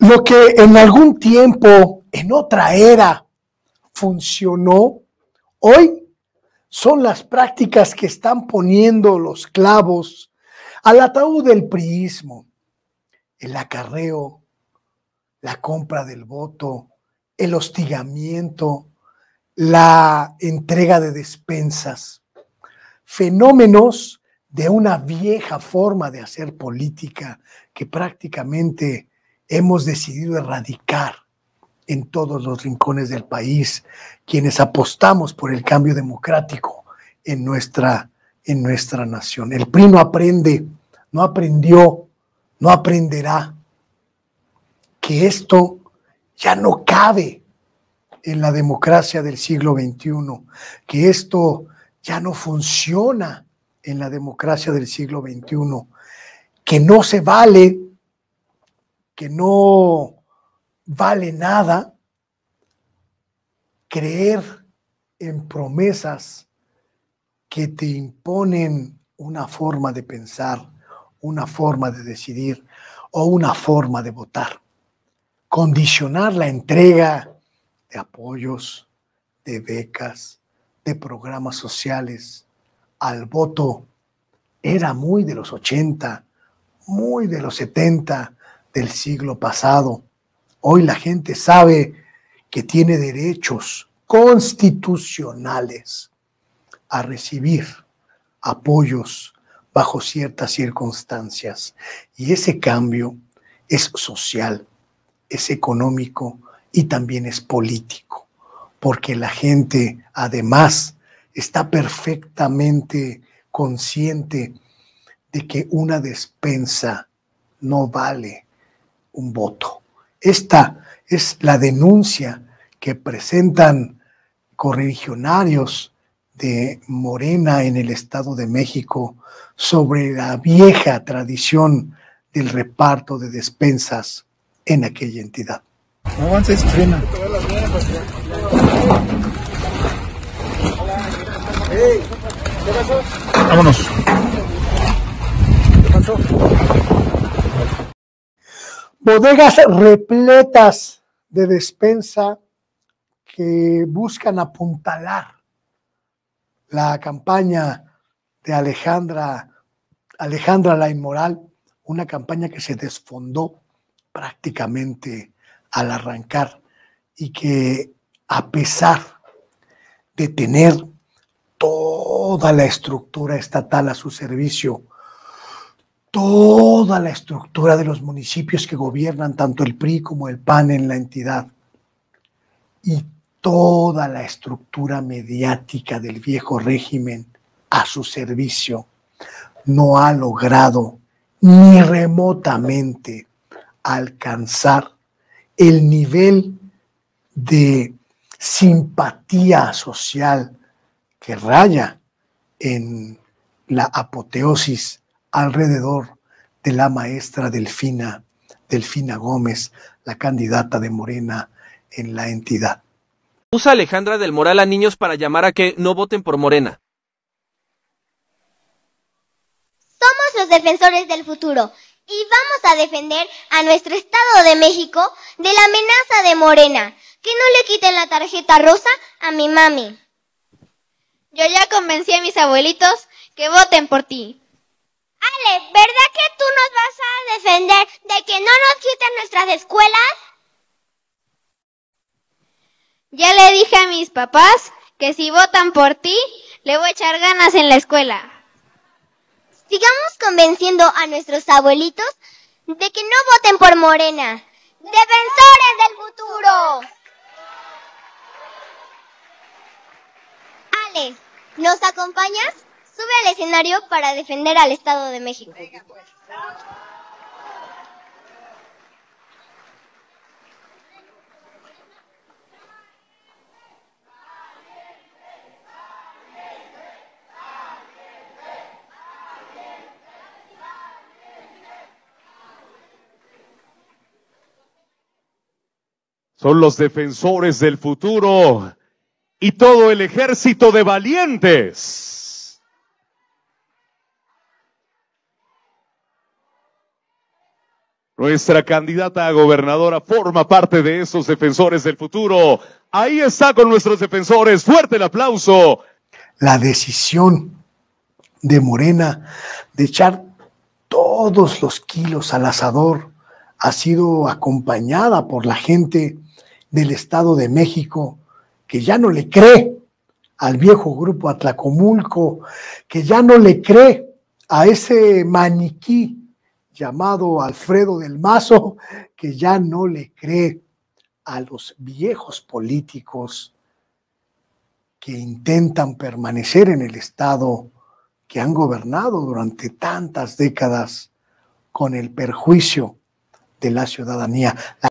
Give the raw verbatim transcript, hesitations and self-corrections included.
Lo que en algún tiempo, en otra era, funcionó, hoy son las prácticas que están poniendo los clavos al ataúd del priismo, el acarreo, la compra del voto, el hostigamiento, la entrega de despensas, fenómenos de una vieja forma de hacer política que prácticamente hemos decidido erradicar en todos los rincones del país, quienes apostamos por el cambio democrático en nuestra, en nuestra nación. El P R I no aprende, no aprendió, no aprenderá que esto ya no cabe en la democracia del siglo veintiuno, que esto ya no funciona en la democracia del siglo veintiuno, que no se vale, que no vale nada creer en promesas que te imponen una forma de pensar, una forma de decidir o una forma de votar. Condicionar la entrega de apoyos, de becas, de programas sociales al voto era muy de los ochenta, muy de los setenta del siglo pasado. Hoy la gente sabe que tiene derechos constitucionales a recibir apoyos bajo ciertas circunstancias. Y ese cambio es social, es económico y también es político, porque la gente además está perfectamente consciente de que una despensa no vale un voto. Esta es la denuncia que presentan correligionarios de Morena en el Estado de México sobre la vieja tradición del reparto de despensas en aquella entidad. No avances, frena. Hey, ¿qué pasó? Vámonos. ¿Qué pasó? Bodegas repletas de despensa que buscan apuntalar la campaña de Alejandra, Alejandra la Inmoral, una campaña que se desfondó prácticamente al arrancar y que a pesar de tener toda la estructura estatal a su servicio, toda la estructura de los municipios que gobiernan tanto el P R I como el P A N en la entidad y toda la estructura mediática del viejo régimen a su servicio, no ha logrado ni remotamente alcanzar el nivel de simpatía social que raya en la apoteosis alrededor de la maestra Delfina, Delfina Gómez, la candidata de Morena en la entidad. Usa Alejandra del Moral a niños para llamar a que no voten por Morena. Somos los defensores del futuro y vamos a defender a nuestro Estado de México de la amenaza de Morena. Que no le quiten la tarjeta rosa a mi mami. Yo ya convencí a mis abuelitos que voten por ti. Ale, ¿verdad que tú nos vas a defender de que no nos quiten nuestras escuelas? Ya le dije a mis papás que si votan por ti, le voy a echar ganas en la escuela. Sigamos convenciendo a nuestros abuelitos de que no voten por Morena. ¡Defensores del futuro! Ale, ¿nos acompañas? Sube al escenario para defender al Estado de México. Son los defensores del futuro y todo el ejército de valientes. Nuestra candidata a gobernadora forma parte de esos defensores del futuro. Ahí está con nuestros defensores. Fuerte el aplauso. La decisión de Morena de echar todos los kilos al asador ha sido acompañada por la gente del Estado de México, que ya no le cree al viejo grupo Atlacomulco, que ya no le cree a ese maniquí llamado Alfredo del Mazo, que ya no le cree a los viejos políticos que intentan permanecer en el Estado, que han gobernado durante tantas décadas con el perjuicio de la ciudadanía.